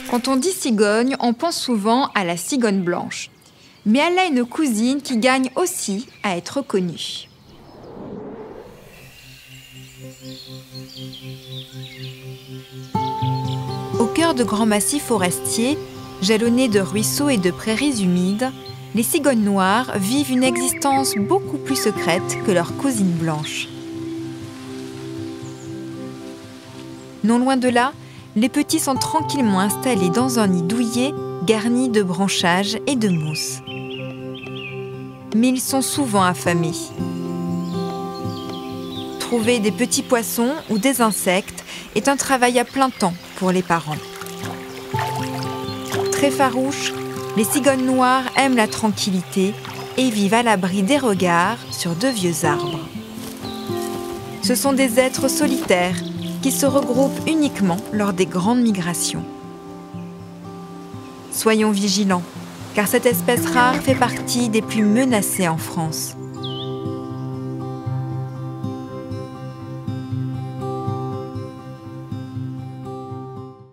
Quand on dit cigogne, on pense souvent à la cigogne blanche. Mais elle a une cousine qui gagne aussi à être connue. Au cœur de grands massifs forestiers, jalonnés de ruisseaux et de prairies humides, les cigognes noires vivent une existence beaucoup plus secrète que leurs cousines blanches. Non loin de là, les petits sont tranquillement installés dans un nid douillet garni de branchages et de mousse. Mais ils sont souvent affamés. Trouver des petits poissons ou des insectes est un travail à plein temps pour les parents. Très farouches, les cigognes noires aiment la tranquillité et vivent à l'abri des regards sur de vieux arbres. Ce sont des êtres solitaires qui se regroupent uniquement lors des grandes migrations. Soyons vigilants, car cette espèce rare fait partie des plus menacées en France.